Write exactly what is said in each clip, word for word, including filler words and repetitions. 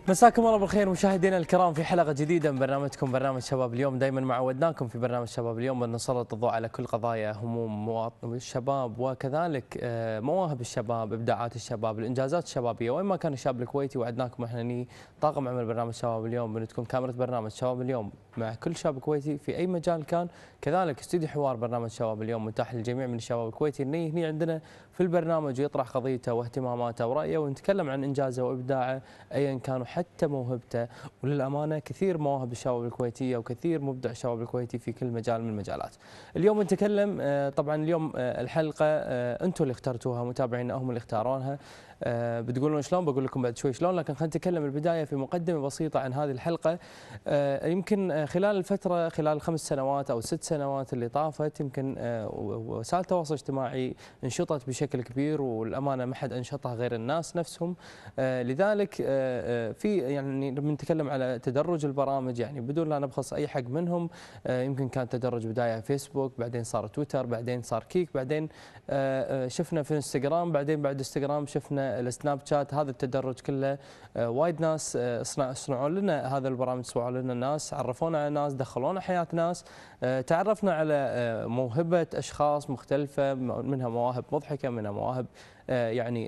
مساكم الله بالخير مشاهدينا الكرام في حلقة جديدة من برنامجكم برنامج شباب اليوم. دائما ما عودناكم في برنامج شباب اليوم أن نسلط الضوء على كل قضايا هموم مواطن الشباب وكذلك مواهب الشباب، إبداعات الشباب، الإنجازات الشبابية وين ما كان الشاب الكويتي. وعدناكم احنا ني طاقم عمل برنامج شباب اليوم، بنتكون كاميرا برنامج شباب اليوم مع كل شاب كويتي في أي مجال كان. كذلك استوديو حوار برنامج شباب اليوم متاح للجميع من الشباب الكويتي انه هني عندنا في البرنامج ويطرح قضيته واهتماماته ورأيه ونتكلم عن إنجازه وإبداعه أيا كان وحتى موهبته. وللأمانة كثير مواهب الشباب الكويتية وكثير مبدع الشباب الكويتي في كل مجال من المجالات. اليوم نتكلم طبعا اليوم الحلقة أنتم اللي اخترتوها، متابعينا هم اللي اختارونها. أه بتقولون شلون؟ بقول لكم بعد شوي شلون، لكن خلينا نتكلم البدايه في مقدمه بسيطه عن هذه الحلقه. أه يمكن خلال الفتره خلال الخمس سنوات او الست سنوات اللي طافت يمكن أه وسائل التواصل الاجتماعي انشطت بشكل كبير، والامانه ما حد انشطها غير الناس نفسهم. أه لذلك أه في يعني بنتكلم على تدرج البرامج، يعني بدون لا نبخس اي حق منهم. أه يمكن كان تدرج بدايه فيسبوك، بعدين صار تويتر، بعدين صار كيك، بعدين أه شفنا في انستغرام، بعدين بعد انستغرام شفنا السناب شات. هذا التدرج كله وايد ناس صنعوا لنا هذا البرامج، صنعوا لنا الناس، عرفونا على ناس، دخلونا حياة ناس، تعرفنا على موهبة أشخاص مختلفة، منها مواهب مضحكة، منها مواهب يعني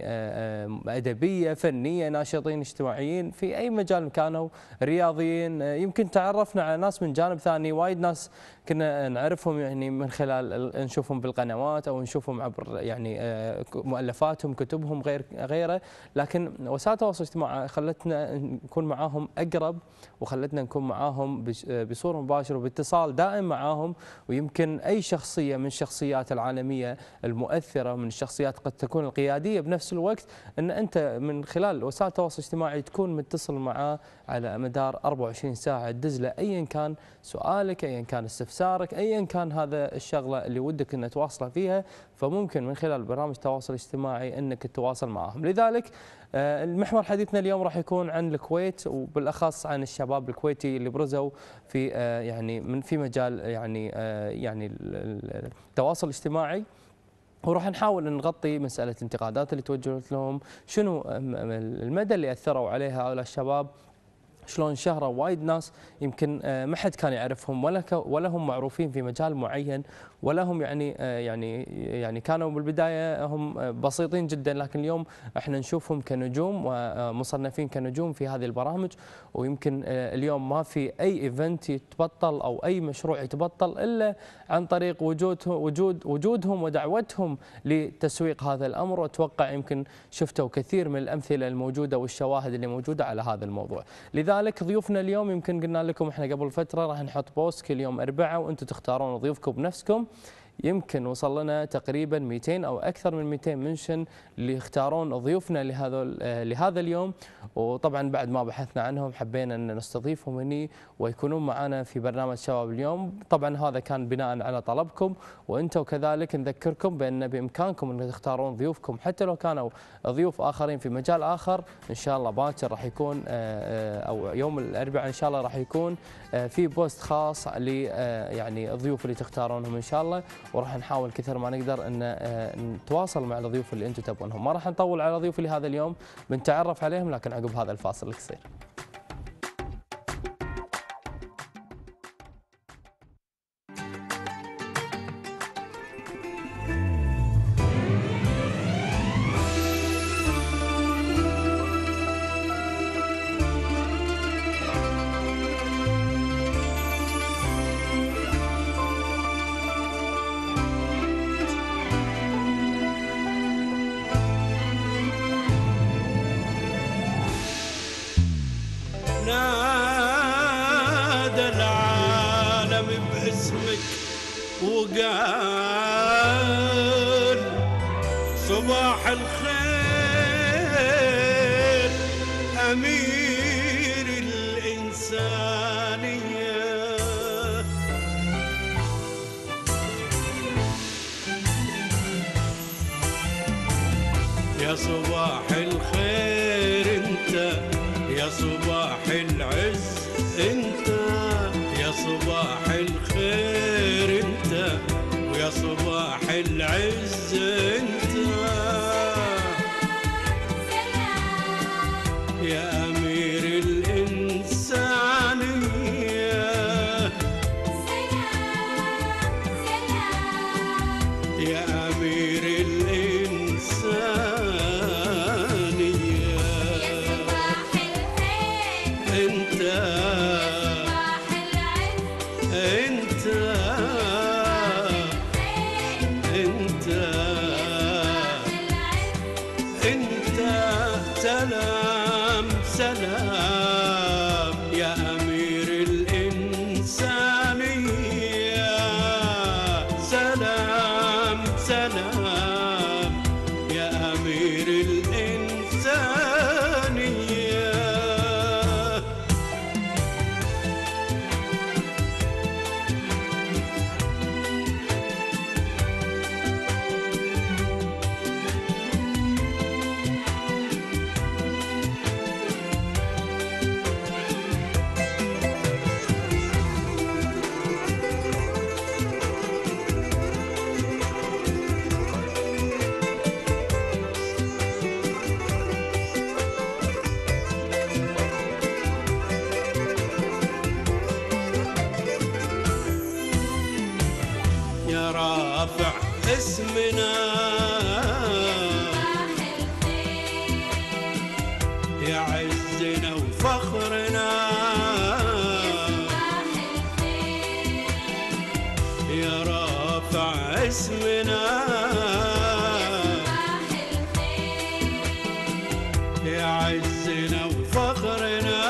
أدبية، فنية، ناشطين اجتماعيين في أي مجال كانوا، رياضيين. يمكن تعرفنا على ناس من جانب ثاني، وايد ناس كنا نعرفهم يعني من خلال نشوفهم بالقنوات أو نشوفهم عبر يعني مؤلفاتهم، كتبهم، غير غيره. لكن وسائل التواصل الاجتماعي خلتنا نكون معاهم أقرب، وخلتنا نكون معاهم بصورة مباشرة وباتصال دائم معاهم. ويمكن أي شخصية من الشخصيات العالمية المؤثرة، من الشخصيات قد تكون القيادية بنفس الوقت، أن أنت من خلال وسائل التواصل الاجتماعي تكون متصل معاه على مدار أربعة وعشرين ساعة، تدز له أيا كان سؤالك، أيا كان استفسارك، أيا كان هذا الشغلة اللي ودك أن تواصله فيها، فممكن من خلال برامج التواصل الاجتماعي أنك تتواصل معهم. لذلك المحور حديثنا اليوم راح يكون عن الكويت، وبالاخص عن الشباب الكويتي اللي برزوا في يعني من في مجال يعني يعني التواصل الاجتماعي. وراح نحاول نغطي مساله الانتقادات اللي توجهت لهم، شنو المدى اللي اثروا عليها هؤلاء الشباب، شلون شهروا وايد ناس يمكن ما حد كان يعرفهم ولا ولا هم معروفين في مجال معين، ولا هم يعني يعني يعني كانوا بالبدايه هم بسيطين جدا، لكن اليوم احنا نشوفهم كنجوم ومصنفين كنجوم في هذه البرامج. ويمكن اليوم ما في اي ايفنت يتبطل او اي مشروع يتبطل الا عن طريق وجودهم وجود وجودهم ودعوتهم لتسويق هذا الامر. واتوقع يمكن شفتوا كثير من الامثله الموجوده والشواهد اللي موجوده على هذا الموضوع. لذلك ضيوفنا اليوم يمكن قلنا لكم احنا قبل فتره راح نحط بوست كل يوم اربعاء وانتم تختارون ضيوفكم بنفسكم. يمكن وصل لنا تقريبا مئتين او اكثر من مئتين منشن اللي يختارون ضيوفنا لهذا لهذا اليوم. وطبعا بعد ما بحثنا عنهم حبينا ان نستضيفهم هني ويكونون معنا في برنامج شباب اليوم. طبعا هذا كان بناء على طلبكم، وانتم كذلك نذكركم بان بامكانكم ان تختارون ضيوفكم حتى لو كانوا ضيوف اخرين في مجال اخر. ان شاء الله باكر راح يكون او يوم الاربعاء ان شاء الله راح يكون في بوست خاص ل يعني الضيوف اللي تختارونهم ان شاء الله. وراح نحاول كثر ما نقدر ان نتواصل مع الضيوف اللي انتم تبغونهم. ما راح نطول على ضيوف اللي هذا اليوم، بنتعرف عليهم لكن عقب هذا الفاصل القصير. نادى العالم باسمك وقال صباح الخير أمير الإنسانية. يا صباح الخير انت، يا صباح العز انت، يا صباح الخير انت، ويا صباح العز انت، يا امير انت سلام سلام يا امير الانسانيه سلام سلام يا امير الانسانيه يا رافع اسمنا يا عزنا وفخرنا يا رافع اسمنا يا عزنا وفخرنا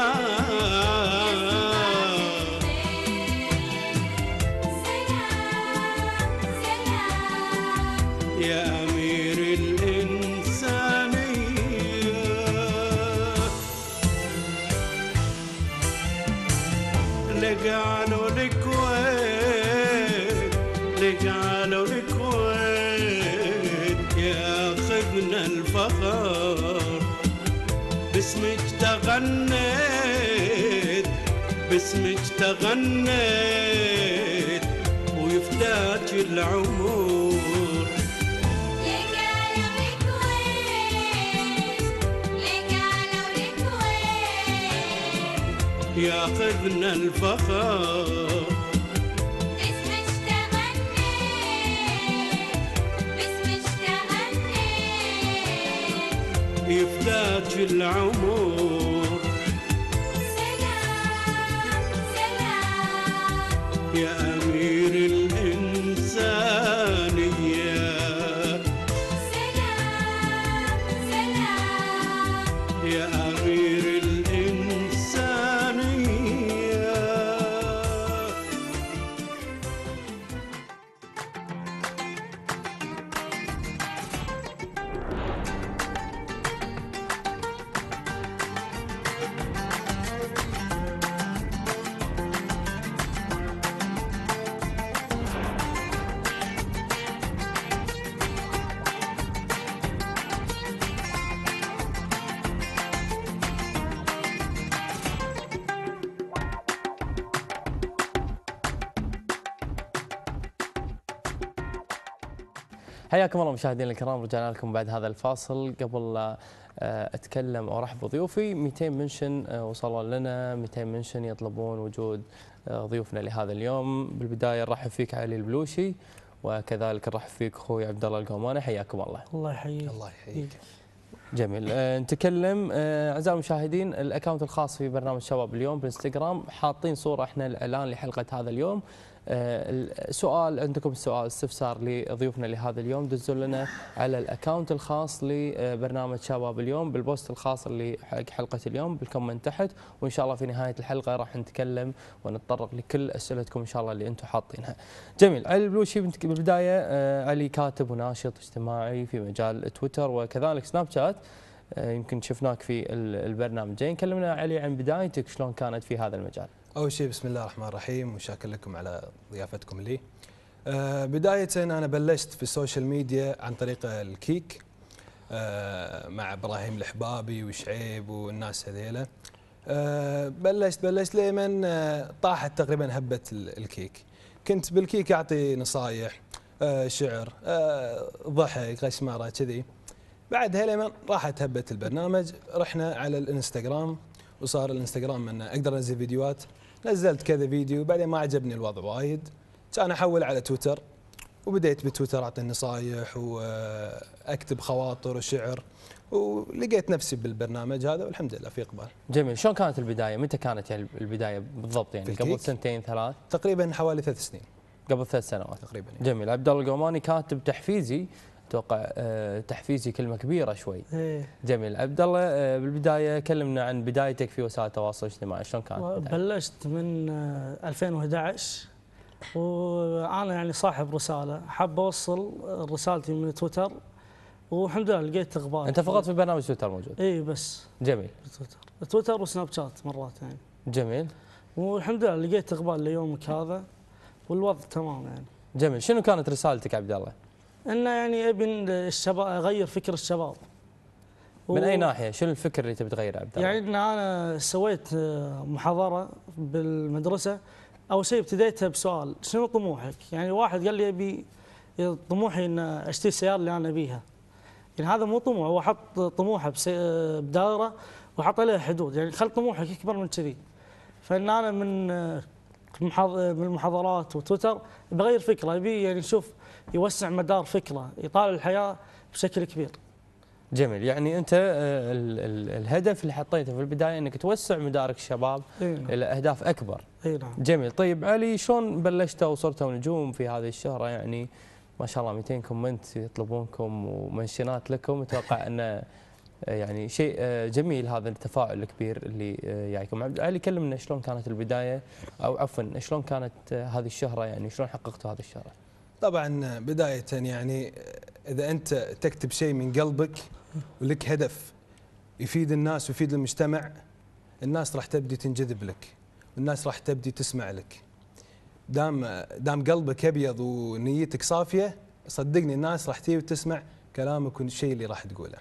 يا أمير الإنسانية لقالوا لك وين لقالوا لك وين ياخذنا الفخر باسمك تغنيت باسمك تغنيت ويفداك العمر ياخذنا الفخر باسمك تغنيت باسمك تغنيت يفداك العمر سلام سلام يا أمير الإنسانية سلام سلام يا أمير الإنسانية حياكم الله مشاهدينا الكرام، رجعنا لكم بعد هذا الفاصل. قبل لا اتكلم او ارحب بضيوفي، مئتين منشن وصلوا لنا، مئتين منشن يطلبون وجود ضيوفنا لهذا اليوم. بالبدايه نرحب فيك علي البلوشي، وكذلك نرحب فيك اخوي عبد الله القوماني، حياكم الله. الله يحييك. الله يحييك. جميل. أه نتكلم أه اعزائي المشاهدين، الاكونت الخاص في برنامج شباب اليوم بالانستغرام حاطين صوره احنا الاعلان لحلقه هذا اليوم. السؤال عندكم، السؤال استفسار لضيوفنا لهذا اليوم، دزوا لنا على الاكونت الخاص لبرنامج شباب اليوم بالبوست الخاص لحلقه اليوم بالكومنت تحت، وان شاء الله في نهايه الحلقه راح نتكلم ونتطرق لكل اسئلتكم ان شاء الله اللي انتم حاطينها. جميل. علي البلوشي بالبدايه، علي كاتب وناشط اجتماعي في مجال تويتر وكذلك سناب شات، يمكن شفناك في البرنامجين. كلمنا علي عن بدايتك، شلون كانت في هذا المجال؟ أول شيء بسم الله الرحمن الرحيم، وشاكر لكم على ضيافتكم لي. أه بداية أنا بلشت في السوشيال ميديا عن طريق الكيك أه مع إبراهيم الحبابي وشعيب والناس هذيلا. أه بلشت بلشت لمن أه طاحت تقريبا هبة الكيك. كنت بالكيك أعطي نصايح، أه شعر، أه ضحك، غشمرة كذي. بعدها لمن راحت هبة البرنامج رحنا على الانستغرام، وصار الانستغرام أن أقدر أنزل فيديوهات. نزلت كذا فيديو، بعدين ما عجبني الوضع وايد، كان احول على تويتر، وبديت بتويتر اعطي نصايح واكتب خواطر وشعر، ولقيت نفسي بالبرنامج هذا والحمد لله في اقبال. جميل. شلون كانت البدايه؟ متى كانت يعني البدايه بالضبط؟ يعني قبل سنتين ثلاث؟ تقريبا حوالي ثلاث سنين. قبل ثلاث سنوات تقريبا. جميل. عبد الله القوماني كاتب تحفيزي اتوقع آه، تحفيزي كلمه كبيره شوي. إيه. جميل. عبد الله، آه، بالبدايه كلمنا عن بدايتك في وسائل التواصل الاجتماعي، شلون كانت بدايتك؟ بلشت من آه، ألفين وأحد عشر، وانا يعني صاحب رساله، حاب اوصل رسالتي من تويتر، والحمد لله لقيت اقبال. انت فقط في برنامج تويتر موجود؟ اي بس جميل. تويتر تويتر وسناب شات مرات يعني. جميل. والحمد لله لقيت اقبال ليومك هذا، والوضع تمام يعني. جميل. شنو كانت رسالتك عبد الله؟ انه يعني ابي الشباب اغير فكر الشباب. من و- اي ناحيه؟ شنو الفكر اللي تبي تغيره عبد الله؟ يعني ان انا سويت آه، محاضره بالمدرسه. اول شيء ابتديتها بسؤال: شنو طموحك؟ يعني واحد قال لي ابي طموحي ان اشتري السياره اللي انا ابيها. يعني هذا مو طموح، هو حط طموحه بسي- آه، بدائره وحط عليها حدود، يعني خل طموحك اكبر من كذي. فان انا من آه، محاض- من المحاضرات وتويتر بغير فكره، ابي يعني شوف يوسع مدار فكره، يطالع الحياه بشكل كبير. جميل. يعني انت آه، ال- ال- الهدف اللي حطيته في البدايه انك توسع مدارك الشباب اي نعم. الى اهداف اكبر. اي نعم. جميل. طيب علي، شلون بلشتوا وصرتوا نجوم في هذه الشهره؟ يعني ما شاء الله مئتين كومنت يطلبونكم ومنشنات لكم، اتوقع انه يعني شيء آه، جميل هذا التفاعل الكبير اللي آه، جايكم. عبد علي، كلمنا شلون كانت البدايه، او عفوا شلون كانت آه، هذه الشهره، يعني شلون حققتوا هذه الشهره؟ طبعا بداية يعني إذا أنت تكتب شيء من قلبك ولك هدف يفيد الناس ويفيد المجتمع، الناس راح تبدي تنجذب لك، والناس راح تبدي تسمع لك. دام دام قلبك أبيض ونيتك صافية، صدقني الناس راح تيجي وتسمع كلامك والشيء اللي راح تقوله.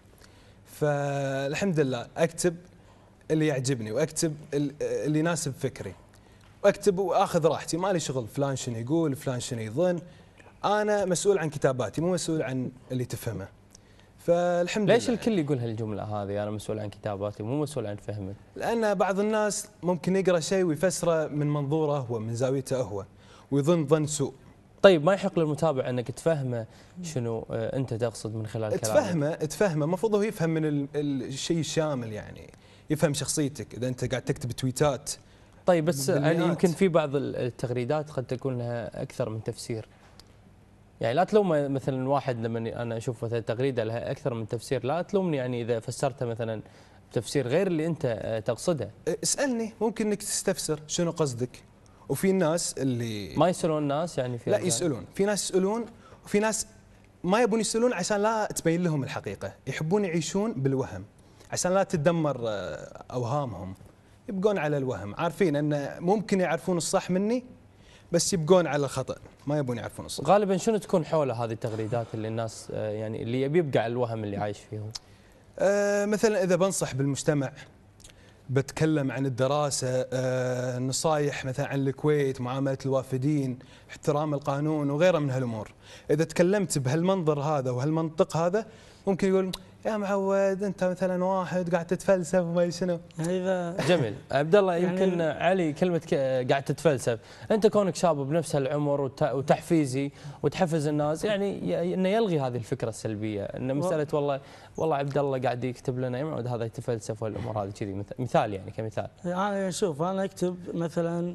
فالحمد لله أكتب اللي يعجبني، وأكتب اللي يناسب فكري، واكتب واخذ راحتي، ما لي شغل فلان شنو يقول، فلان شنو يظن. انا مسؤول عن كتاباتي، مو مسؤول عن اللي تفهمه. فالحمد ليش لله. الكل يقول هالجمله هذه، انا مسؤول عن كتاباتي مو مسؤول عن فهمك؟ لان بعض الناس ممكن يقرا شيء ويفسره من منظوره هو، من زاويته هو، ويظن ظن سوء. طيب ما يحق للمتابع انك تفهمه شنو آه، انت تقصد من خلال كلامك؟ تفهمه تفهمه المفروض هو يفهم من ال- الشيء الشامل، يعني يفهم شخصيتك. اذا انت قاعد تكتب تويتات، طيب بس يعني بالمئات. يمكن في بعض ال- التغريدات قد تكون لها اكثر من تفسير. يعني لا تلوم مثلا واحد لما انا اشوف مثلا تغريده لها اكثر من تفسير، لا تلومني يعني اذا فسرتها مثلا بتفسير غير اللي انت آه، تقصده. اسالني ممكن انك تستفسر شنو قصدك. وفي الناس اللي ما يسالون الناس يعني في لا أرجال. يسألون، في ناس يسألون، وفي ناس ما يبون يسألون عشان لا تبين لهم الحقيقة، يحبون يعيشون بالوهم عشان لا تدمر آه، أوهامهم، يبقون على الوهم، عارفين أن ممكن يعرفون الصح مني بس يبقون على الخطأ، ما يبون يعرفون الصح. غالبا شنو تكون حول هذه التغريدات اللي الناس آه، يعني اللي يبي يبقى على الوهم اللي عايش فيه؟ آه مثلا إذا بنصح بالمجتمع، بتكلم عن الدراسة، آه نصايح مثلا عن الكويت، معاملة الوافدين، احترام القانون وغيرها من هالأمور. إذا تكلمت بهالمنظر هذا وهالمنطق هذا، ممكن يقول يا معود أنت مثلا واحد قاعد تتفلسف وما شنو. يعني اذا جميل. عبد الله، يعني يمكن علي كلمه ك- قاعد تتفلسف، انت كونك شاب بنفس هالعمر وت- وتحفيزي وتحفز الناس، يعني ي- انه يلغي هذه الفكره السلبيه، ان مساله والله والله عبد الله قاعد يكتب لنا يا معود هذا يتفلسف والامور هذه كذي، مث- مثال يعني كمثال. انا شوف، انا اكتب مثلا: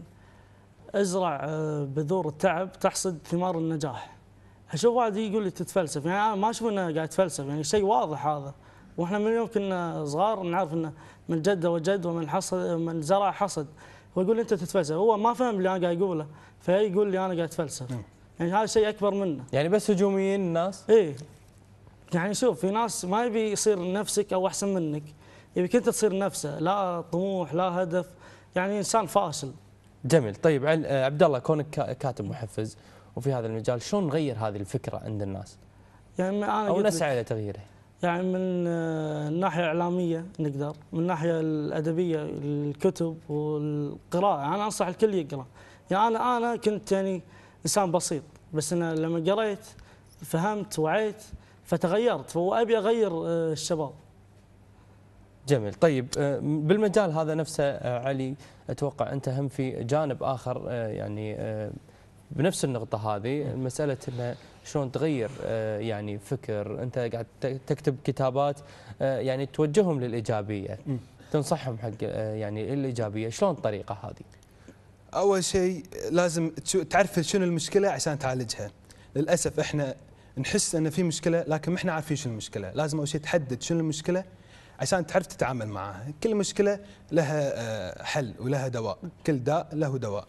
ازرع آه، بذور التعب تحصد ثمار النجاح. اشوف واحد يقول لي تتفلسف، يعني انا ما اشوف انه قاعد يتفلسف، يعني شيء واضح هذا. واحنا من يوم كنا صغار نعرف انه من جد وجد ومن حصد من زرع حصد. هو يقول لي انت تتفلسف، هو ما فهم اللي انا قاعد اقوله، فيقول لي انا قاعد اتفلسف. يعني هذا شيء اكبر منه. يعني بس هجوميين الناس. ايه، يعني شوف، في ناس ما يبي يصير نفسك او احسن منك، يبيك انت تصير نفسه، لا طموح لا هدف، يعني انسان فاشل. جميل. طيب عل- آه، عبد الله، كونك كا- كاتب محفز وفي هذا المجال، شلون نغير هذه الفكره عند الناس يعني انا او قلت لك، نسعى الى تغييره؟ يعني من آه، الناحيه الاعلاميه نقدر، من الناحيه الادبيه الكتب والقراءه، انا انصح الكل يقرا. يعني انا انا كنت يعني انسان بسيط، بس انا لما قريت فهمت وعيت فتغيرت، فابي اغير آه، الشباب. جميل. طيب آه، بالمجال هذا نفسه آه، علي، اتوقع انت هم في جانب اخر آه، يعني آه، بنفس النقطة هذه، مسألة انه شلون تغير آه، يعني فكر، انت قاعد ت- تكتب كتابات آه، يعني توجههم للإيجابية، م. تنصحهم حق آه، يعني الإيجابية، شلون الطريقة هذه؟ أول شيء لازم تشو- تعرف شنو المشكلة عشان تعالجها. للأسف إحنا نحس ان في مشكله لكن ما احنا عارفين شنو المشكله، لازم اول شيء تحدد شنو المشكله عشان تعرف تتعامل معها. كل مشكله لها آه، حل ولها دواء، كل داء له دواء.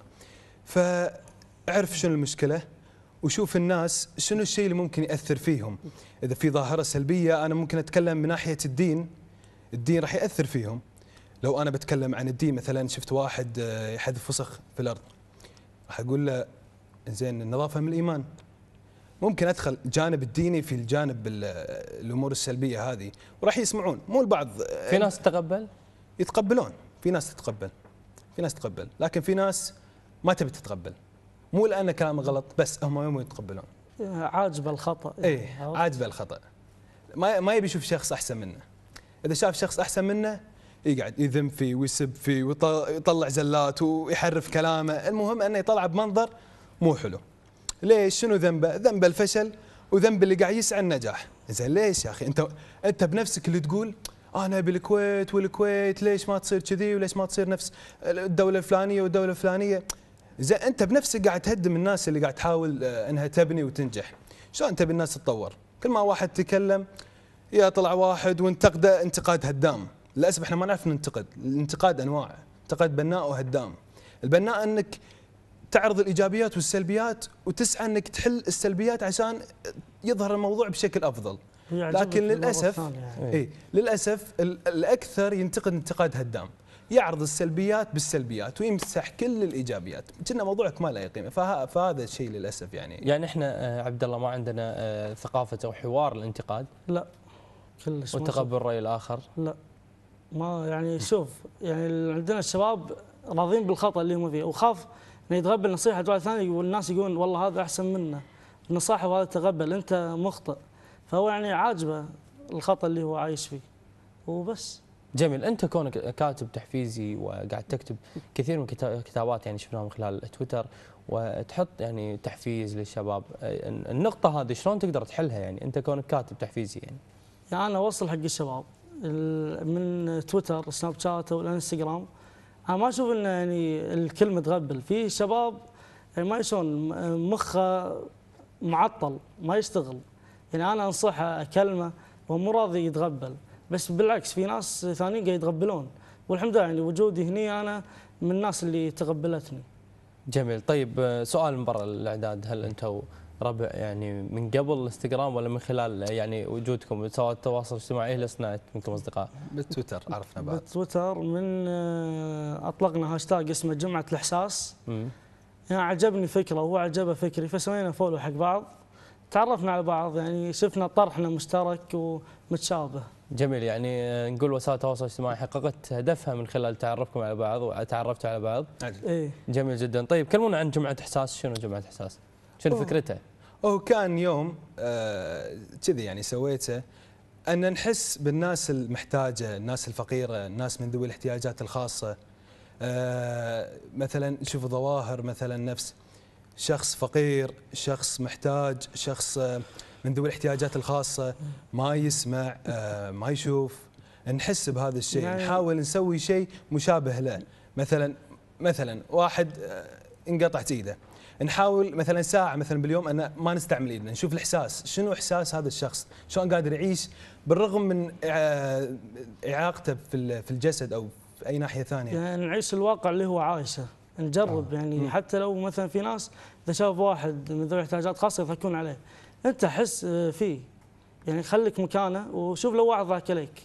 فاعرف شنو المشكله وشوف الناس شنو الشيء اللي ممكن ياثر فيهم. اذا في ظاهره سلبيه انا ممكن اتكلم من ناحيه الدين، الدين راح ياثر فيهم. لو انا بتكلم عن الدين مثلا شفت واحد آه، يحذف وسخ في الارض، راح اقول له زين النظافه من الايمان. ممكن ادخل الجانب الديني في الجانب ال- الامور السلبيه هذه وراح يسمعون. مو البعض آه، في ناس تتقبل؟ يتقبلون، في ناس تتقبل، في ناس تتقبل، لكن في ناس ما تبي تتقبل. مو لان كلامه غلط بس هم يوم يتقبلون. عاجبه الخطا. ايه عرفت؟ عاجبه الخطا، ما ما يبي يشوف شخص احسن منه. اذا شاف شخص احسن منه يقعد يذم فيه ويسب فيه ويطلع زلات ويحرف كلامه، المهم انه يطلع بمنظر مو حلو. ليش؟ شنو ذنبه؟ ذنب الفشل وذنب اللي قاعد يسعى النجاح. زين ليش يا اخي انت انت بنفسك اللي تقول انا بالكويت والكويت ليش ما تصير كذي وليش ما تصير نفس الدوله الفلانيه والدوله الفلانيه؟ زين انت بنفسك قاعد تهدم الناس اللي قاعد تحاول آه، انها تبني وتنجح. شلون تبي الناس تتطور؟ كل ما واحد تكلم يا طلع واحد وانتقده انتقاد هدام. للاسف احنا ما نعرف ننتقد، الانتقاد انواع، انتقاد بناء وهدام. البناء انك تعرض الايجابيات والسلبيات وتسعى انك تحل السلبيات عشان يظهر الموضوع بشكل افضل. ويعجبك لكن المرة للاسف الثانية يعني. اي للاسف ال- الاكثر ينتقد انتقاد هدام، يعرض السلبيات بالسلبيات ويمسح كل الايجابيات، كنا موضوعك ما له قيمه. فه- فهذا الشيء للاسف يعني. يعني احنا آه، عبد الله ما عندنا آه، ثقافه او حوار الانتقاد لا كلش ما وتقبل راي الاخر. لا ما يعني شوف يعني عندنا الشباب راضين بالخطا اللي هم فيه وخاف انه يتقبل نصيحه واحد ثاني والناس يقولون والله هذا احسن منا النصائح وهذا تقبل انت مخطئ، فهو يعني عاجبه الخطا اللي هو عايش فيه وبس. جميل. انت كونك كاتب تحفيزي وقاعد تكتب كثير من كتا- كتابات يعني شفناها من خلال تويتر وتحط يعني تحفيز للشباب، آه، النقطه هذه شلون تقدر تحلها يعني انت كونك كاتب تحفيزي يعني؟ يعني انا اوصل حق الشباب ال- من تويتر سناب شات او الانستغرام، انا ما اشوف انه يعني الكلمه تغبل، في شباب يعني ما يشون مخه معطل ما يشتغل، يعني انا انصحه كلمه وهو مو راضي يتغبل، بس بالعكس في ناس ثانيين قاعد يتغبلون، والحمد لله يعني وجودي هني انا من الناس اللي تقبلتني. جميل. طيب آه، سؤال من برا الاعداد، هل انتم ربع يعني من قبل الانستغرام ولا من خلال يعني وجودكم سواء التواصل الاجتماعي اللي صنعت منكم اصدقاء؟ بالتويتر عرفنا بعض. بتويتر من آه، اطلقنا هاشتاج اسمه جمعه الاحساس، مم. يعني عجبني فكره وهو عجبه فكري فسوينا فولو حق بعض، تعرفنا على بعض يعني شفنا طرحنا مشترك ومتشابه. جميل. يعني آه، نقول وسائل التواصل الاجتماعي حققت هدفها من خلال تعرفكم على بعض وتعرفتوا على بعض. عجل. ايه جميل جدا. طيب كلمونا عن جمعة إحساس، شنو جمعة إحساس؟ شنو أوه. فكرتها؟ هو كان يوم آه، كذي يعني سويته ان نحس بالناس المحتاجه، الناس الفقيره، الناس من ذوي الاحتياجات الخاصه. آه، مثلا نشوف ظواهر مثلا نفس شخص فقير، شخص محتاج، شخص آه، من ذوي الاحتياجات الخاصه ما يسمع، آه، ما يشوف، نحس بهذا الشيء، يعني- نحاول نسوي شيء مشابه له. مثلا مثلا واحد آه، انقطعت ايده، نحاول مثلا ساعه مثلا باليوم ان ما نستعمل ايدنا، نشوف الاحساس، شنو احساس هذا الشخص، شلون قادر يعيش بالرغم من آه، اعاقته في ال- في الجسد او في اي ناحيه ثانيه. يعني نعيش الواقع اللي هو عايشه، نجرب يعني مم. حتى لو مثلا في ناس اذا شاف واحد من ذوي احتياجات خاصه يضحكون عليه، انت حس آه، فيه يعني خليك مكانه وشوف لو واحد ضحك عليك.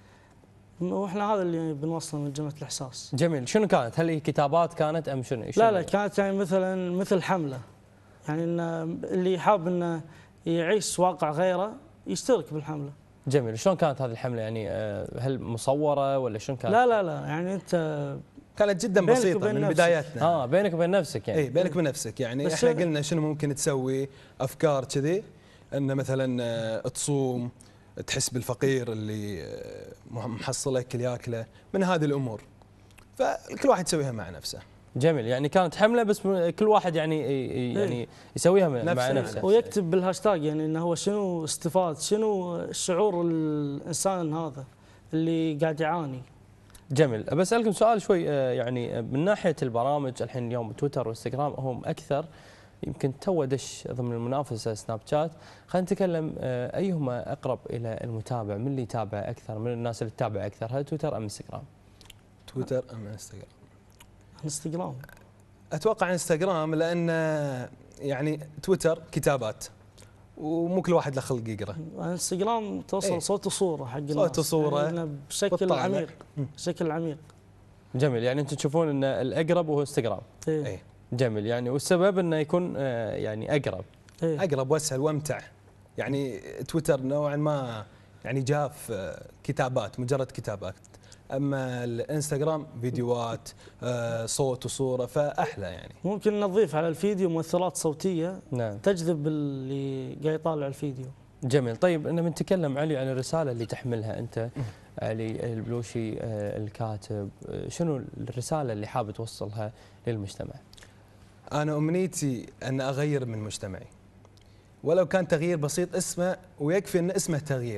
واحنا هذا اللي بنوصله من جمعه الاحساس. جميل. شنو كانت؟ هل هي كتابات كانت أم شنو؟ لا لا كانت يعني مثلا مثل حمله، يعني ان اللي حاب انه يعيش واقع غيره يشترك بالحمله. جميل. شلون كانت هذه الحملة يعني آه، هل مصورة ولا شلون كانت؟ لا لا لا يعني انت كانت جدا بينك بسيطه وبين من نفسك. بداياتنا. اه بينك وبين نفسك يعني. اي بينك وبين نفسك يعني. بس احنا شو- قلنا شنو ممكن تسوي، افكار كذي ان مثلا آه، تصوم، تحس بالفقير اللي آه، محصله كل ياكله، من هذه الامور، فكل واحد يسويها مع نفسه. جميل. يعني كانت حملة بس م- كل واحد يعني ي- يعني يسويها م- مع نفسه. نفسه. ويكتب بالهاشتاج يعني انه هو شنو استفاد، شنو شعور الانسان هذا اللي قاعد يعاني. جميل. بسألكم سؤال شوي آه، يعني آه، من ناحية البرامج الحين اليوم تويتر وانستغرام هم أكثر يمكن تو دش ضمن المنافسه سناب شات. خلينا نتكلم آه، ايهما اقرب الى المتابع؟ من اللي يتابع اكثر؟ من الناس اللي تتابع اكثر؟ هل تويتر ام انستغرام؟ تويتر ام انستغرام؟ انستغرام. اتوقع انستغرام، لان يعني تويتر كتابات ومو كل واحد له خلق يقرا. انستغرام توصل إيه. صوت وصوره حق الناس، صوت وصورة يعني بشكل بالطالع. عميق، مم. بشكل عميق. جميل، يعني انتم تشوفون ان الاقرب هو انستغرام. إيه. اي جميل، يعني والسبب انه يكون آه، يعني اقرب. إيه. اقرب واسهل وامتع. يعني تويتر نوعا ما يعني جاف آه، كتابات، مجرد كتابات. اما الانستغرام فيديوهات، آه، صوت وصوره، فاحلى يعني. ممكن نضيف على الفيديو مؤثرات صوتيه نعم. تجذب اللي قاعد يطالع الفيديو. جميل، طيب انا بنتكلم علي عن الرساله اللي تحملها انت، علي البلوشي آه، الكاتب، آه، شنو الرساله اللي حاب توصلها للمجتمع؟ انا امنيتي ان اغير من مجتمعي، ولو كان تغيير بسيط اسمه، ويكفي ان اسمه تغيير.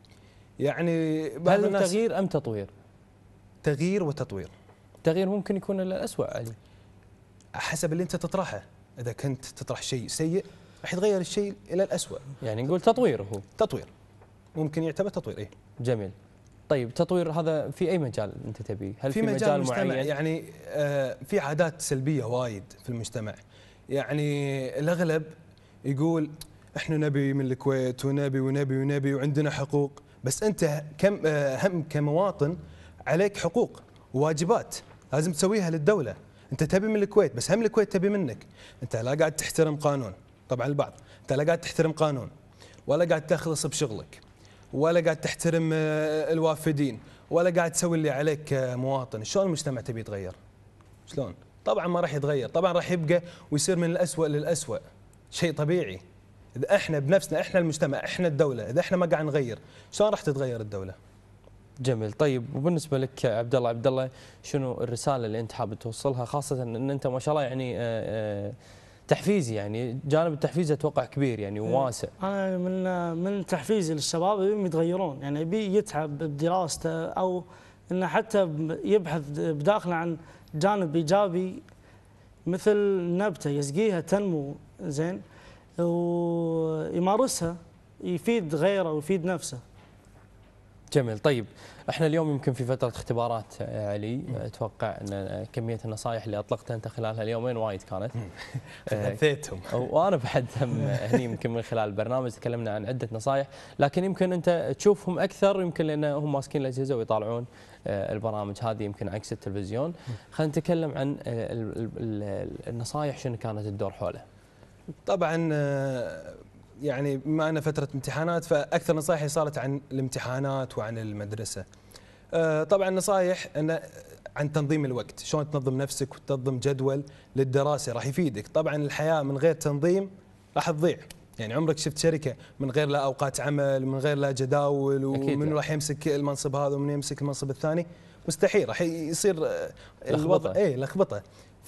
يعني بعض هل الناس تغيير ام تطوير؟ تغيير وتطوير تغيير ممكن يكون للأسوأ علي. حسب اللي انت تطرحه. اذا كنت تطرح شيء سيء راح يتغير الشيء الى الأسوأ. يعني نقول تطوير هو. تطوير ممكن يعتبر تطوير. ايه جميل. طيب تطوير هذا في اي مجال انت تبيه؟ هل في في, مجال المجتمع معين؟ يعني آه في عادات سلبيه وايد في المجتمع. يعني الاغلب يقول احنا نبي من الكويت ونبي ونبي ونبي وعندنا حقوق، بس انت كم آه هم كمواطن عليك حقوق وواجبات لازم تسويها للدوله. انت تبي من الكويت، بس هم الكويت تبي منك. انت لا قاعد تحترم قانون، طبعا البعض، انت لا قاعد تحترم قانون، ولا قاعد تخلص بشغلك، ولا قاعد تحترم آه، الوافدين، ولا قاعد تسوي اللي عليك كمواطن. شلون المجتمع تبي يتغير؟ شلون؟ طبعا ما راح يتغير، طبعا راح يبقى ويصير من الأسوأ للأسوأ. شيء طبيعي. اذا احنا بنفسنا، احنا المجتمع، احنا الدوله، اذا احنا ما قاعد نغير، شلون راح تتغير الدوله؟ جميل، طيب وبالنسبه لك عبد الله، عبد الله شنو الرساله اللي انت حابب توصلها، خاصه ان انت ما شاء الله يعني آه، آه، تحفيزي، يعني جانب التحفيز اتوقع كبير يعني وواسع. انا من من تحفيزي للشباب يبيهم يتغيرون، يعني يبي يتعب بدراسته او انه حتى يبحث بداخله عن جانب ايجابي، مثل نبته يسقيها تنمو زين ويمارسها، يفيد غيره ويفيد نفسه. جميل، طيب احنا اليوم يمكن في فتره اختبارات آه، علي، اتوقع ان كميه النصائح اللي اطلقتها انت خلال هاليومين وايد كانت. آه، غثيتهم. وانا بعد هم هني يمكن من خلال البرنامج تكلمنا عن عده نصائح، لكن يمكن انت تشوفهم اكثر يمكن لان هم ماسكين الاجهزه ويطالعون آه، البرامج هذه يمكن عكس التلفزيون. خلينا نتكلم عن آه، ال- ال- ال- النصائح شنو كانت تدور حوله. طبعا آه، يعني بما ان فتره امتحانات، فاكثر نصائحي صارت عن الامتحانات وعن المدرسه. آه، طبعا نصائح انه عن تنظيم الوقت، شلون تنظم نفسك وتنظم جدول للدراسه راح يفيدك. طبعا الحياه من غير تنظيم راح تضيع. يعني عمرك شفت شركه من غير لا اوقات عمل، من غير لا جداول، ومن راح يمسك المنصب هذا ومن يمسك المنصب الثاني؟ مستحيل، راح يصير آه، الوضع اي لخبطه.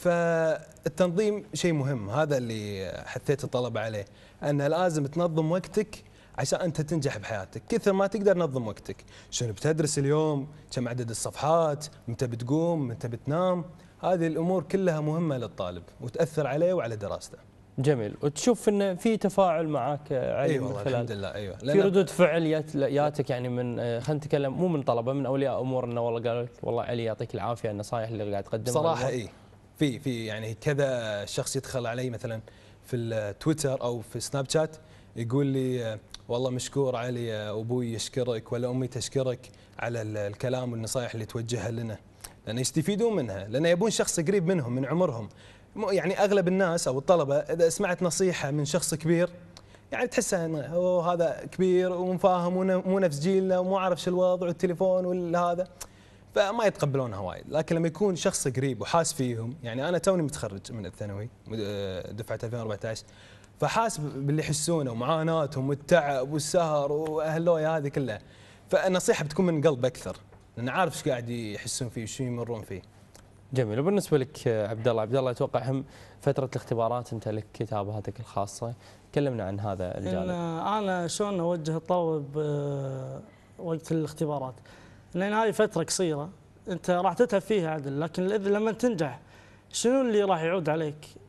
فالتنظيم شيء مهم، هذا اللي حثيت الطلبه عليه، ان لازم تنظم وقتك عشان انت تنجح بحياتك. كثر ما تقدر نظم وقتك، شنو بتدرس اليوم، كم عدد الصفحات، متى بتقوم، متى بتنام. هذه الامور كلها مهمه للطالب وتاثر عليه وعلى دراسته. جميل، وتشوف انه في تفاعل معك علي؟ اي من والله خلال الحمد لله. ايوه في ردود فعل يات- ياتك يعني من آه، خلينا نتكلم مو من طلبه، من اولياء امور، انه والله قالوا لك والله علي يعطيك العافيه النصائح اللي قاعد تقدمها. بصراحه اي في في يعني كذا شخص يدخل علي مثلا في التويتر او في سناب شات يقول لي آه، والله مشكور علي، آه، ابوي يشكرك ولا امي تشكرك على ال- الكلام والنصائح اللي توجهها لنا، لان يستفيدون منها، لان يبون شخص قريب منهم من عمرهم. مو- يعني اغلب الناس او الطلبه اذا سمعت نصيحه من شخص كبير يعني تحسها انه هو هذا كبير ومفاهم ومو نفس جيلنا ومو عارف شو الوضع والتليفون وهذا، فما يتقبلونها وايد. لكن لما يكون شخص قريب وحاس فيهم، يعني انا توني متخرج من الثانوي دفعه ألفين وأربعة عشر، فحاس باللي يحسونه ومعاناتهم والتعب والسهر واهلويا هذه كلها، فالنصيحه بتكون من قلب اكثر، لان عارف ايش قاعد يحسون فيه وش يمرون فيه. جميل، وبالنسبه لك عبد الله، عبد الله اتوقع هم فتره الاختبارات انت لك كتاباتك الخاصه، كلمنا عن هذا إن الجانب. انا شلون اوجه الطلبه ب- وقت الاختبارات، لان هذه فتره قصيره انت راح تتعب فيها عدل، لكن إذا لما تنجح شنو اللي راح يعود عليك؟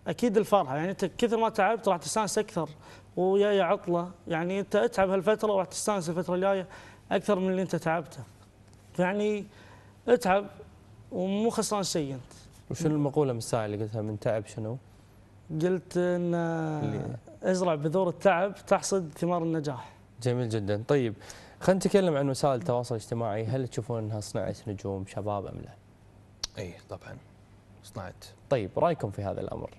اكيد الفرحه، يعني انت كثر ما تعبت راح تستانس اكثر، وياي عطله، يعني انت اتعب هالفتره وراح تستانس الفتره الجايه اكثر من اللي انت تعبته. يعني اتعب ومو خسران شيء انت. وشنو المقوله من الساعه اللي قلتها من تعب شنو؟ قلت ان اللي- ازرع بذور التعب تحصد ثمار النجاح. جميل جدا. طيب خلينا نتكلم عن وسائل التواصل الاجتماعي، هل تشوفون انها صناعه نجوم شباب ام لا؟ اي طبعا صنعت. طيب رايكم في هذا الامر؟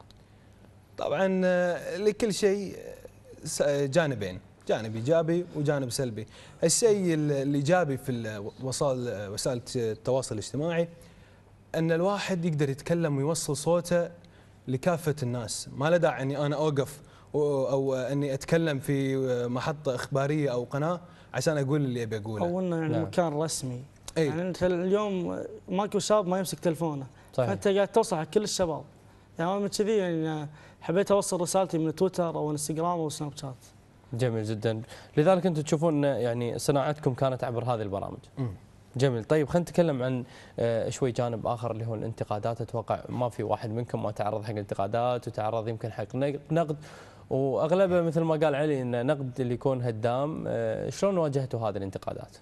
طبعا آه، لكل شيء س- جانبين، جانب ايجابي وجانب سلبي. الشيء ال- الايجابي في ال- وسائل وسائل التواصل الاجتماعي ان الواحد يقدر يتكلم ويوصل صوته لكافه الناس، ما له داعي اني انا اوقف او أو اني اتكلم في محطه اخباريه او قناه عشان اقول اللي ابي اقوله. او انه يعني نعم. مكان رسمي. اي يعني انت اليوم ماكو شاب ما يمسك تلفونه، صحيح. فانت قاعد توصل حق كل الشباب. يعني أنا من كذي يعني حبيت اوصل رسالتي من تويتر او انستغرام او سناب شات. جميل جدا. لذلك انتم تشوفون يعني صناعتكم كانت عبر هذه البرامج. مم. جميل. طيب خلينا نتكلم عن آه، شوي جانب اخر اللي هو الانتقادات. اتوقع ما في واحد منكم ما تعرض حق انتقادات وتعرض يمكن حق نق- نقد، واغلبها مثل ما قال علي ان نقد اللي يكون هدام. آه، شلون واجهتوا هذه الانتقادات؟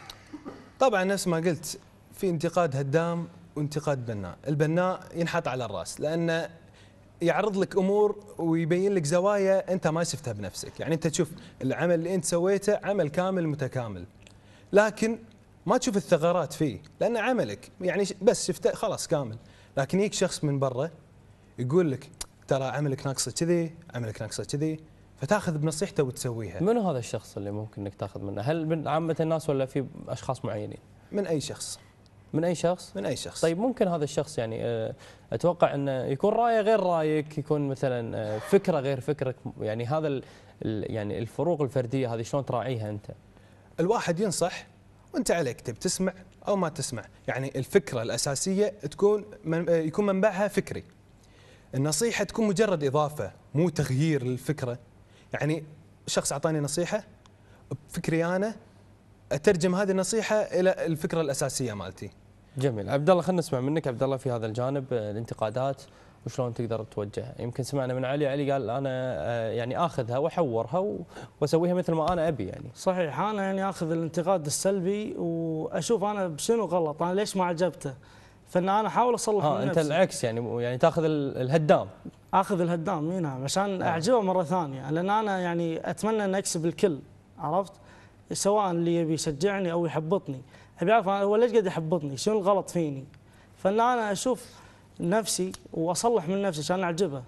طبعا نفس ما قلت، في انتقاد هدام وانتقاد بناء. البناء ينحط على الراس لانه يعرض لك امور ويبين لك زوايا انت ما شفتها بنفسك. يعني انت تشوف العمل اللي انت سويته عمل كامل متكامل، لكن ما تشوف الثغرات فيه لان عملك يعني ش- بس شفته خلاص كامل. لكن يجيك شخص من برا يقول لك ترى عملك ناقصه كذي، عملك ناقصه كذي، فتاخذ بنصيحته وتسويها. منو هذا الشخص اللي ممكن انك تاخذ منه؟ هل من عامه الناس ولا في اشخاص معينين؟ من اي شخص، من اي شخص؟ من اي شخص. طيب ممكن هذا الشخص يعني آه، اتوقع انه يكون رايه غير رايك، يكون مثلا آه، فكره غير فكرك، يعني هذا ال- ال- يعني الفروق الفرديه هذه شلون تراعيها انت؟ الواحد ينصح وانت عليك تبي تسمع او ما تسمع. يعني الفكره الاساسيه تكون من يكون منبعها فكري. النصيحه تكون مجرد اضافه مو تغيير للفكره. يعني شخص اعطاني نصيحه بفكري انا اترجم هذه النصيحه الى الفكره الاساسيه مالتي. جميل. عبد الله خلينا نسمع منك عبد الله في هذا الجانب، آه، الانتقادات وشلون تقدر توجهها. يمكن سمعنا من علي، علي قال انا آه، يعني اخذها واحورها و- واسويها مثل ما انا ابي يعني. صحيح، انا يعني اخذ الانتقاد السلبي واشوف انا بشنو غلط، انا ليش ما عجبته، فان انا احاول اصلح ها من انت نفسي. العكس يعني يعني تاخذ ال- الهدام. اخذ الهدام، اي نعم، عشان آه. اعجبه مره ثانيه، لان انا يعني اتمنى ان اكسب الكل، عرفت؟ سواء اللي يبي يشجعني او يحبطني، ابي اعرف أنا هو ليش قاعد يحبطني، شنو الغلط فيني، فان انا اشوف نفسي واصلح من نفسي عشان اعجبه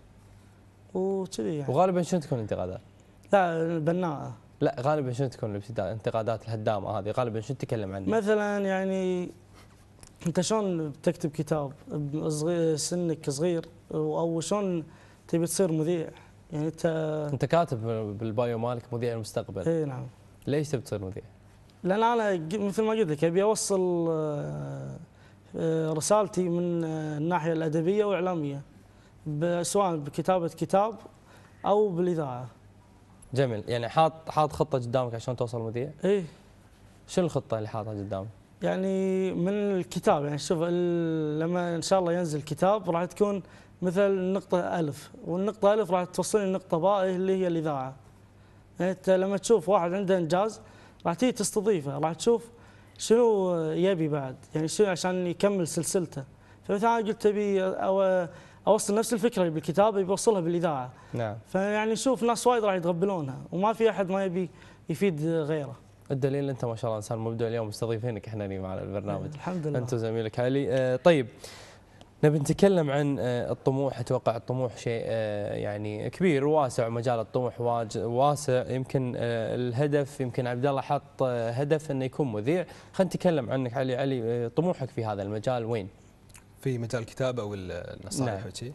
وكذي يعني. وغالبا شنو تكون الانتقادات؟ لا بناء، لا غالبا شنو تكون الابتداء- الانتقادات الهدامه هذه غالبا شنو تتكلم عنها؟ مثلا يعني انت شلون بتكتب كتاب صغير سنك صغير، او شلون تبي تصير مذيع، يعني انت. انت كاتب بالبايو مالك مذيع المستقبل، اي نعم، ليش تبي تصير مذيع؟ لان انا ق- مثل ما قلت لك ابي اوصل آه، آه، رسالتي من آه، الناحيه الادبيه والاعلاميه، ب- سواء بكتابه كتاب او بالاذاعه. جميل. يعني حاط حاط خطه قدامك عشان توصل مذيع؟ اي شنو الخطه اللي حاطها قدامك؟ يعني من الكتاب، يعني شوف ال- لما ان شاء الله ينزل كتاب راح تكون مثل النقطه الف، والنقطه الف راح توصلني النقطه باء اللي هي الاذاعه. يعني انت لما تشوف واحد عنده انجاز راح تيجي تستضيفه، راح تشوف شنو يبي بعد، يعني شنو عشان يكمل سلسلته. فمثلا أنا قلت ابي أو اوصل نفس الفكره اللي بالكتاب ابي اوصلها بالاذاعه، نعم. فيعني شوف ناس وايد راح يتقبلونها، وما في احد ما يبي يفيد غيره. الدليل انت ما شاء الله انسان مبدع، اليوم مستضيفينك احنا هني معنا البرنامج. الحمد لله. انت وزميلك علي. آه طيب نبي نتكلم عن آه الطموح. اتوقع الطموح شيء آه يعني كبير وواسع، ومجال الطموح واج- واسع. يمكن آه الهدف، يمكن عبد الله حط آه هدف انه يكون مذيع. خلينا نتكلم عنك علي. علي آه طموحك في هذا المجال وين؟ في مجال الكتابه والنصائح نعم. وشي.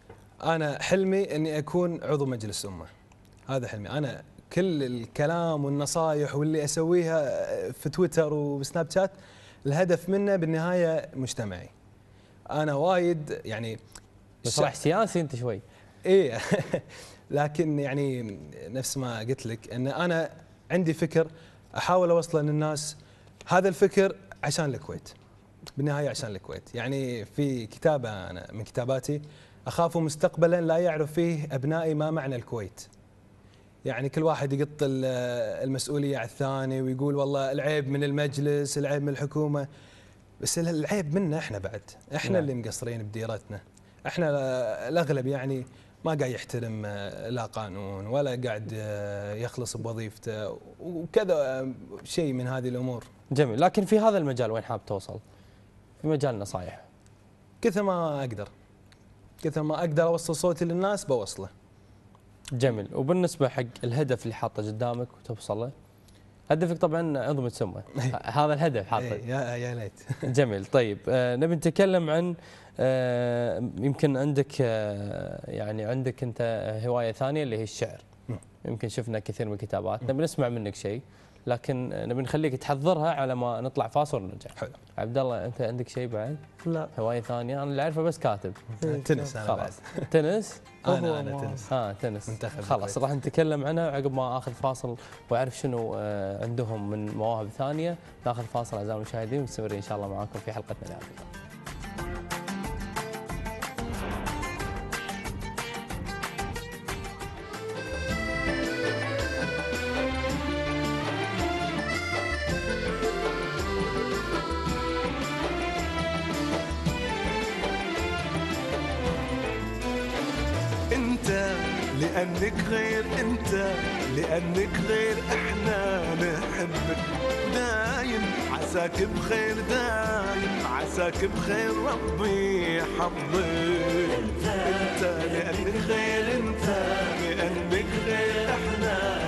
انا حلمي اني اكون عضو مجلس امه، هذا حلمي. انا كل الكلام والنصائح واللي اسويها في تويتر وسناب شات الهدف منه بالنهايه مجتمعي. انا وايد يعني بس راح سياسي انت شوي. ايه لكن يعني نفس ما قلت لك ان انا عندي فكر احاول اوصله للناس. هذا الفكر عشان الكويت، بالنهايه عشان الكويت. يعني في كتابه انا من كتاباتي أخاف مستقبلا لا يعرف فيه أبنائي ما معنى الكويت. يعني كل واحد يقط ال- المسؤولية على الثاني ويقول والله العيب من المجلس، العيب من الحكومة، بس العيب منا احنا بعد، احنا نعم. اللي مقصرين بديرتنا. احنا الأغلب يعني ما قاعد يحترم لا قانون ولا قاعد يخلص بوظيفته وكذا شيء من هذه الأمور. جميل، لكن في هذا المجال وين حاب توصل؟ في مجال النصائح. كثر ما أقدر كثر ما أقدر أوصل صوتي للناس بوصله. جميل، وبالنسبة حق الهدف اللي حاطه قدامك وتوصل له؟ هدفك طبعا عضو متسمى، هذا الهدف حاطه. إيه، يا يا ليت. جميل، طيب آه نبي نتكلم عن آه يمكن عندك آه يعني عندك انت هواية ثانية اللي هي الشعر. نعم. يمكن شفنا كثير من الكتابات، نبي نسمع منك شيء، لكن آه، نبي نخليك تحضرها على ما نطلع فاصل ونرجع. حلو. عبد الله انت عندك شيء بعد؟ لا هواية ثانية؟ انا اللي اعرفه بس كاتب. تنس أنا بعد. خلاص، تنس؟ أنا أنا تنس. ها تنس. منتخب خلاص الكويت. راح نتكلم عنها عقب ما اخذ فاصل واعرف شنو آه، عندهم من مواهب ثانيه. ناخذ فاصل اعزائي المشاهدين ومستمرين ان شاء الله معاكم في حلقتنا اليوم. انت لانك غير، انت لانك غير، احنا نحبك دايم، عساك بخير دايم، عساك بخير ربي يحفظك. انت لانك غير، انت لانك غير، احنا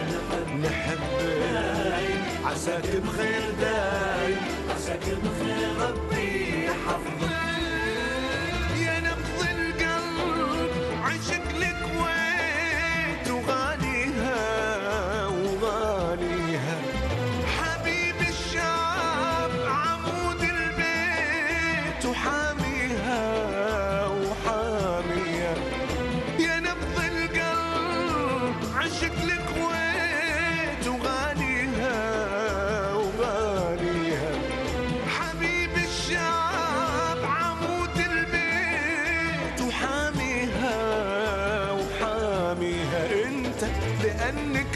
نحبك عساك بخير دايم، عساك بخير ربي يحفظك. يا نبض القلب عشق الكويت وغاليها وغاليها، حبيب الشعب عمود البيت وحاميها وحاميها. يا نبض القلب عشق الكويت وغاليها وغاليها، حبيب الشعب عمود البيت وحاميها وحاميها. انت لانك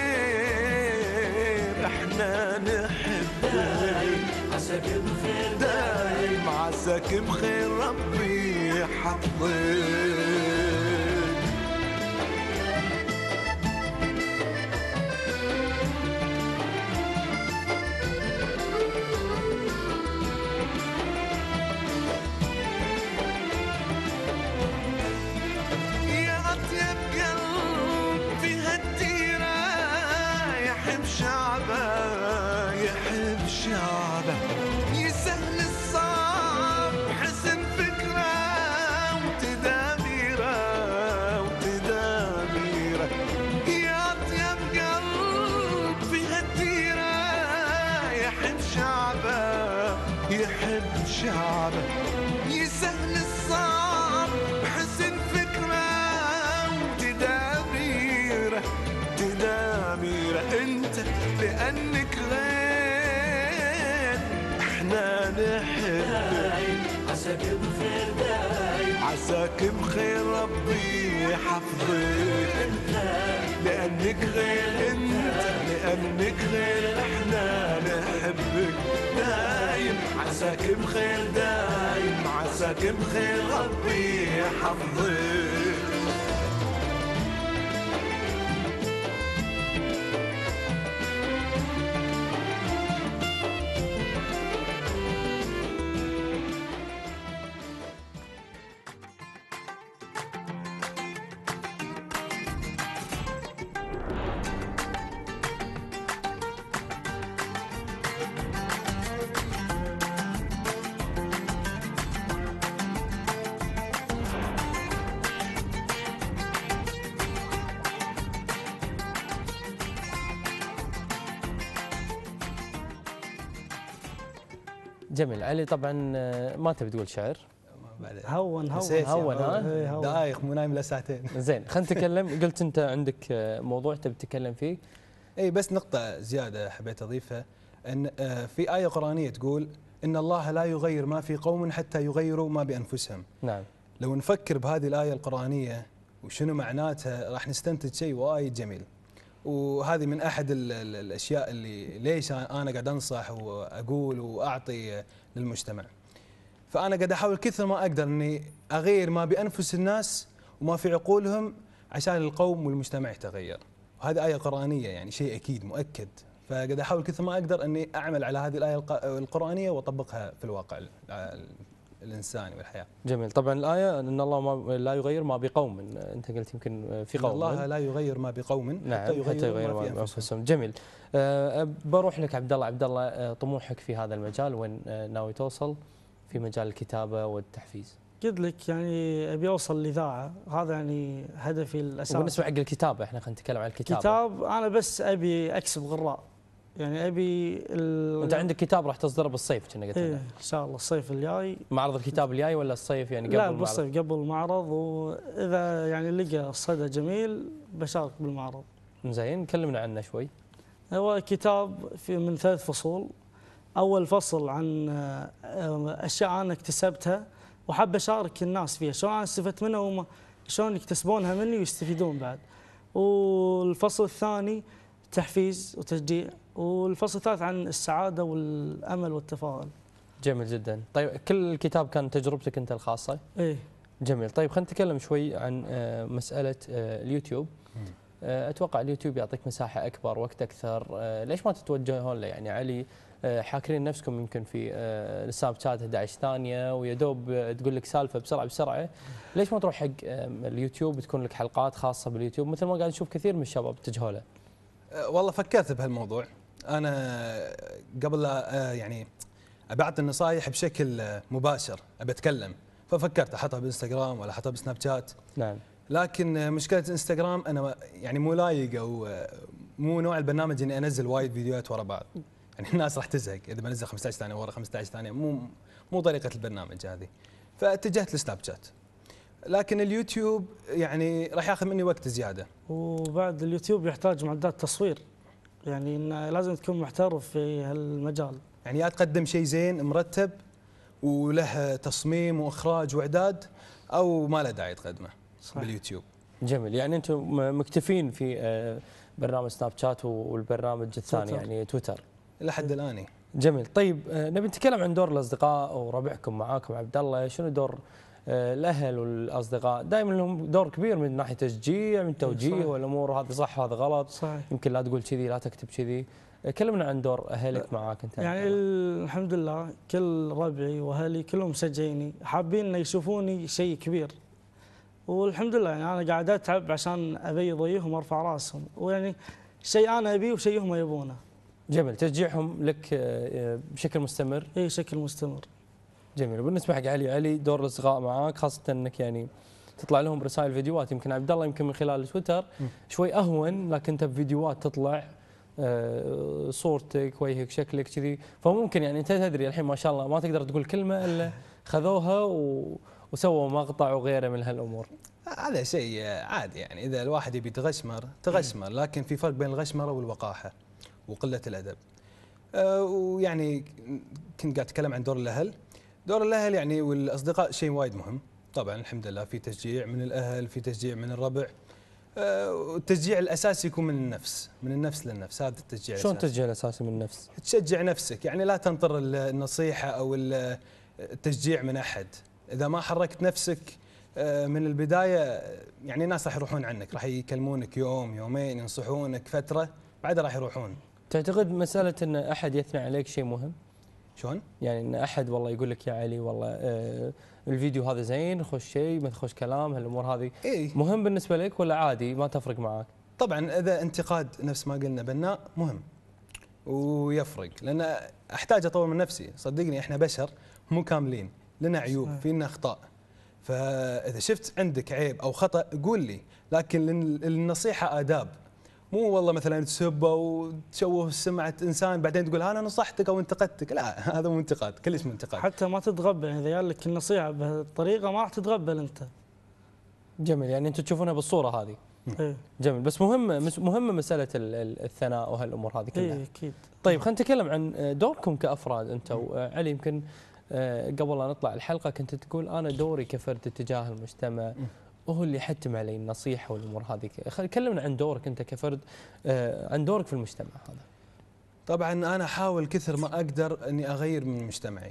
غير، احنا نحبك عساك بخير دايم، عساك بخير ربي يحفظك. يا أطيب قلب في هالديرة، يحب شعبه يحب شعبه، يسهل الصعب حسن فكرة وتدابيره وتدابيره. يا أطيب قلب في هالديرة، يحب شعبه يحب شعبه، يسهل الصعب بحسن فكرة وتدابيره تدابيره. انت لانك غير، احنا نحبك عساك بخير دايم، عساك بخير ربي يحفظك. انت لانك غير، انت لانك غير، احنا نحبك دايم، عساك بخير دايم، عساك بخير ربي يحفظك. جميل علي، طبعا آه، ما تبي تقول شعر؟ بعد هون هون نسيت يا هون، ها؟ عمر. إيه، هون. دقايق مو نايم له ساعتين. زين خلينا نتكلم. قلت انت عندك آه، موضوع تبي تتكلم فيه. اي بس نقطة زيادة حبيت اضيفها، ان آه، في آية قرآنية تقول ان الله لا يغير ما في قوم حتى يغيروا ما بانفسهم. نعم. لو نفكر بهذه الآية القرآنية وشنو معناتها راح نستنتج شيء وايد جميل. وهذه من أحد ال ال الأشياء اللي ليش أنا قاعد أنصح وأقول وأعطي للمجتمع. فأنا قاعد أحاول كثر ما أقدر أني أغير ما بأنفس الناس وما في عقولهم عشان القوم والمجتمع يتغير. وهذه آية قرآنية يعني شيء أكيد مؤكد. فقاعد أحاول كثر ما أقدر أني أعمل على هذه الآية القرآنية وأطبقها في الواقع الإنساني والحياة. جميل. طبعا الآية أن الله ما لا يغير ما بقوم، أنت قلت يمكن في قوم الله لا يغير ما بقوم نعم حتى يغير, حتى يغير ما في ما أنفسهم. أنفسهم. جميل. أه بروح لك عبد الله. عبد الله أه طموحك في هذا المجال وين أه ناوي توصل في مجال الكتابة والتحفيز؟ قلت لك يعني ابي اوصل الاذاعه، هذا يعني هدفي الاساسي. وبالنسبة حق الكتابة، احنا خلينا نتكلم عن الكتابة. كتاب انا بس ابي اكسب غراء، يعني ابي ال... انت عندك كتاب راح تصدره بالصيف كنا قلت ايه لنا. ان شاء الله الصيف الجاي. معرض الكتاب الجاي ولا الصيف يعني قبل لا المعرض؟ بالصيف قبل المعرض، واذا يعني لقى صدى جميل بشارك بالمعرض. زين، كلمنا عنه شوي. هو كتاب في من ثلاث فصول. اول فصل عن اشياء انا اكتسبتها وحاب اشارك الناس فيها، شلون انا استفدت منها وما شلون يكتسبونها مني ويستفيدون بعد. والفصل الثاني تحفيز وتشجيع، والفصل الثالث عن السعاده والامل والتفاؤل. جميل جدا. طيب كل الكتاب كان تجربتك انت الخاصه؟ ايه. جميل. طيب خلينا نتكلم شوي عن آه، مساله آه، اليوتيوب. آه، اتوقع اليوتيوب يعطيك مساحه اكبر، وقت اكثر، آه، ليش ما تتوجهون له؟ يعني علي آه، حاكرين نفسكم يمكن في آه، السناب شات أحد عشر ثانيه ويا دوب آه، تقول لك سالفه بسرعه بسرعه، ليش ما تروح حق آه، اليوتيوب تكون لك حلقات خاصه باليوتيوب مثل ما قاعد نشوف كثير من الشباب اتجهوا له؟ أه والله فكرت بهالموضوع. انا قبل لا أه يعني ابعت النصائح بشكل أه مباشر ابى اتكلم، ففكرت احطها بالانستغرام ولا احطها بسناب شات. نعم. لكن أه مشكله انستغرام انا يعني مو لايق او أه مو نوع البرنامج اني انزل وايد فيديوهات ورا بعض. يعني الناس راح تزهق اذا بنزل خمسة عشر ثانيه ورا خمسة عشر ثانيه، مو مو طريقه البرنامج هذه. فاتجهت لسناب شات. لكن اليوتيوب يعني راح ياخذ مني وقت زياده. وبعد اليوتيوب يحتاج معدات تصوير، يعني إن لازم تكون محترف في هالمجال. يعني يا تقدم شيء زين مرتب وله تصميم واخراج واعداد، او ما له داعي تقدمه صحيح. باليوتيوب. جميل. يعني انتم مكتفين في آه، برنامج سناب شات والبرنامج الثاني تويتر. يعني تويتر الى حد الان. جميل. طيب آه، نبي نتكلم عن دور الاصدقاء وربعكم معاكم عبد الله. شنو دور آه، الاهل والاصدقاء؟ دائما لهم دور كبير من ناحيه تشجيع، من توجيه صحيح. والامور، هذا صح هذا غلط، صحيح. يمكن لا تقول كذي لا تكتب كذي. آه، كلمنا عن دور اهلك معاك انت. يعني الحمد لله كل ربعي واهلي كلهم مشجعيني، حابين ان يشوفوني شيء كبير. والحمد لله يعني انا قاعد اتعب عشان ابيض وجههم وارفع راسهم، ويعني شيء انا ابيه وشيء هم يبونه. جميل. تشجيعهم لك آه، بشكل مستمر؟ اي شكل مستمر. جميل. وبالنسبه حق علي، علي دور الاصدقاء معاك، خاصه انك يعني تطلع لهم رسائل فيديوهات. يمكن عبد الله يمكن من خلال تويتر شوي اهون، لكن انت بفيديوهات تطلع آه، صورتك وجهك شكلك كذي، فممكن يعني انت تدري الحين ما شاء الله ما تقدر تقول كلمه الا خذوها و وسووا مقطع وغيره من هالامور. هذا شيء عادي، يعني اذا الواحد يبي يتغشمر تغشمر، لكن في فرق بين الغشمره والوقاحه وقله الادب. أه ويعني كنت قاعد اتكلم عن دور الاهل. دور الاهل يعني والاصدقاء شيء وايد مهم. طبعا الحمد لله في تشجيع من الاهل، في تشجيع من الربع. أه والتشجيع الاساسي يكون من النفس، من النفس للنفس، هذا التشجيع. شلون الأساسي. التشجيع الاساسي من النفس؟ تشجع نفسك، يعني لا تنطر النصيحه او التشجيع من احد. اذا ما حركت نفسك من البدايه يعني الناس راح يروحون عنك، راح يكلمونك يوم يومين ينصحونك فتره بعدها راح يروحون. تعتقد مساله ان احد يثني عليك شيء مهم؟ شلون؟ يعني ان احد والله يقول لك يا علي والله آه الفيديو هذا زين، خش شيء ما تخش كلام، هالامور هذه إيه؟ مهم بالنسبه لك ولا عادي ما تفرق معك؟ طبعا اذا انتقاد نفس ما قلنا بناء مهم ويفرق، لان احتاج اطور من نفسي. صدقني احنا بشر مو كاملين، لنا عيوب، فينا اخطاء. فاذا شفت عندك عيب او خطا قول لي، لكن النصيحه آداب، مو والله مثلا تسبه وتشوه سمعه انسان بعدين تقول انا نصحتك او انتقدتك. لا هذا مو انتقاد، كلش مو انتقاد. حتى ما تتقبل اذا قال لك النصيحه بهالطريقه ما راح تتقبل انت. جميل. يعني انتم تشوفونها بالصوره هذه. ايه. جميل. بس مهمه مهمه مساله الثناء وهالامور هذه كلها. ايه اكيد. طيب خلينا نتكلم عن دوركم كافراد انتم. علي يمكن آه، قبل لا نطلع الحلقه كنت تقول انا دوري كفرد تجاه المجتمع وهو اللي يحتم علي النصيحه والامور هذه. خل كلمنا عن دورك انت كفرد، آه، عن دورك في المجتمع هذا. طبعا انا احاول كثر ما اقدر اني اغير من مجتمعي.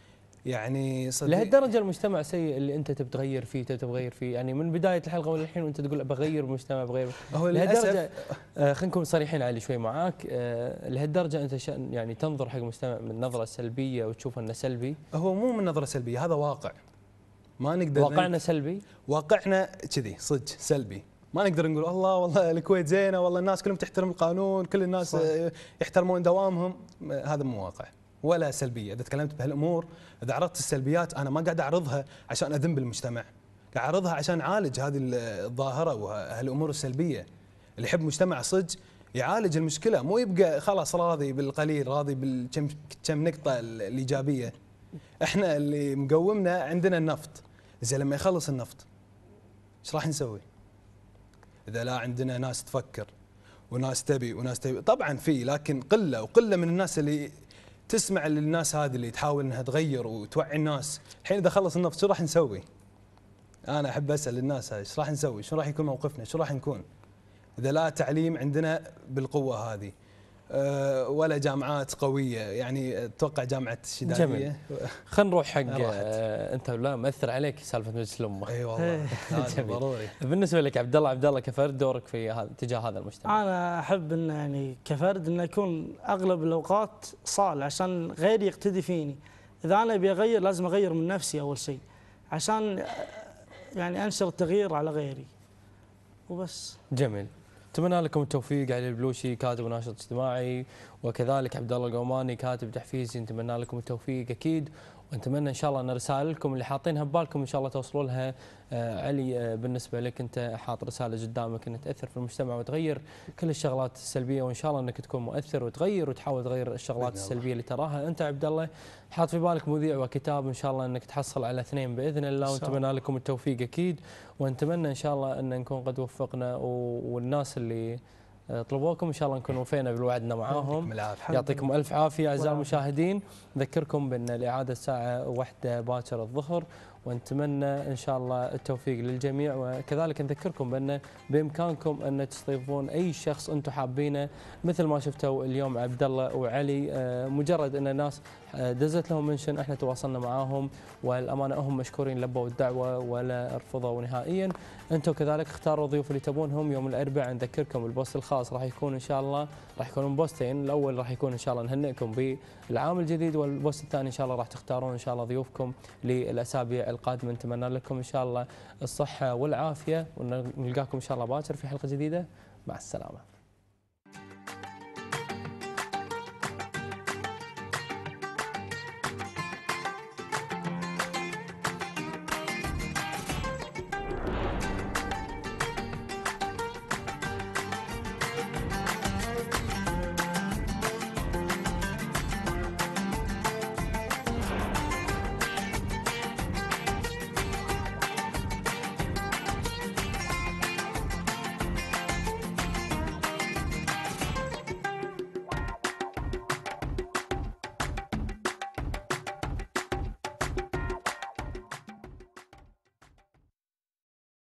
يعني صدق لهالدرجه المجتمع سيء اللي انت تبي تغير فيه تبي تغير فيه، يعني من بدايه الحلقه وللحين وانت تقول بغير المجتمع بغير. هو لهالدرجه للاسف آه، خلينا نكون صريحين علي شوي معاك، آه، لهالدرجه انت شأن يعني تنظر حق المجتمع من نظره سلبيه وتشوف انه سلبي؟ هو مو من نظره سلبيه، هذا واقع ما نقدر واقعنا سلبي؟ واقعنا كذي صدق سلبي. ما نقدر نقول الله والله الكويت زينه والله الناس كلهم تحترم القانون، كل الناس صح. آه، يحترمون دوامهم. هذا مو واقع ولا سلبيه. اذا تكلمت بهالامور، اذا عرضت السلبيات، انا ما قاعد اعرضها عشان اذنب المجتمع، قاعد اعرضها عشان اعالج هذه الظاهره وهالامور السلبيه. اللي يحب مجتمع صدق يعالج المشكله، مو يبقى خلاص راضي بالقليل، راضي بالكم كم نقطه الايجابيه. احنا اللي مقومنا عندنا النفط، زين لما يخلص النفط ايش راح نسوي؟ اذا لا عندنا ناس تفكر وناس تبي وناس تبي، طبعا في لكن قله وقله من الناس اللي تسمع للناس هذه اللي تحاول انها تغير وتوعي الناس. الحين اذا خلص النفط شو راح نسوي؟ انا احب اسال الناس هذه ايش راح نسوي؟ شو راح يكون موقفنا؟ شو راح نكون؟ اذا لا تعليم عندنا بالقوه هذه أه ولا جامعات قويه، يعني اتوقع جامعه الشداديه. جميل. خلينا نروح حق راحت. آه، انت لا مأثر عليك سالفه مجلس الامه. اي والله هذا جميل. ضروري. بالنسبه لك عبد الله، عبد الله كفرد دورك في هذا تجاه هذا المجتمع؟ انا احب ان يعني كفرد ان اكون اغلب الاوقات صالح عشان غيري يقتدي فيني. اذا انا ابي اغير لازم اغير من نفسي اول شيء عشان يعني انشر التغيير على غيري وبس. جميل. اتمنى لكم التوفيق. علي البلوشي كاتب وناشط اجتماعي، وكذلك عبد الله القوماني كاتب تحفيزي، نتمنى لكم التوفيق اكيد، ونتمنى ان شاء الله ان رسائلكم اللي حاطينها ببالكم ان شاء الله توصلوا لها. آه علي، آه بالنسبه لك انت حاط رساله قدامك انك تاثر في المجتمع وتغير كل الشغلات السلبيه، وان شاء الله انك تكون مؤثر وتغير وتحاول تغير الشغلات السلبيه اللي تراها. انت عبد الله حاط في بالك مذيع وكتاب، ان شاء الله انك تحصل على اثنين باذن الله، ونتمنى لكم التوفيق اكيد، ونتمنى ان شاء الله ان نكون قد وفقنا، والناس اللي طلبوكم ان شاء الله نكون وفينا بالوعدنا معاهم. يعطيكم الف عافيه اعزائي المشاهدين. نذكركم بان الاعاده الساعه واحدة باكر الظهر، ونتمنى ان شاء الله التوفيق للجميع، وكذلك نذكركم بان بامكانكم ان تستضيفون اي شخص انتم حابينه، مثل ما شفتوا اليوم عبد الله وعلي. مجرد ان الناس دزت لهم منشن احنا تواصلنا معاهم، والامانه هم مشكورين لبوا الدعوه ولا رفضوا نهائيا. انتم كذلك اختاروا الضيوف اللي تبونهم يوم الاربعاء. نذكركم البوست الخاص راح يكون ان شاء الله راح يكون بوستين، الاول راح يكون ان شاء الله نهنئكم بالعام الجديد، والبوست الثاني ان شاء الله راح تختارون ان شاء الله ضيوفكم للاسابيع القادمه. نتمنى لكم ان شاء الله الصحه والعافيه، ونلقاكم ان شاء الله باكر في حلقه جديده. مع السلامه.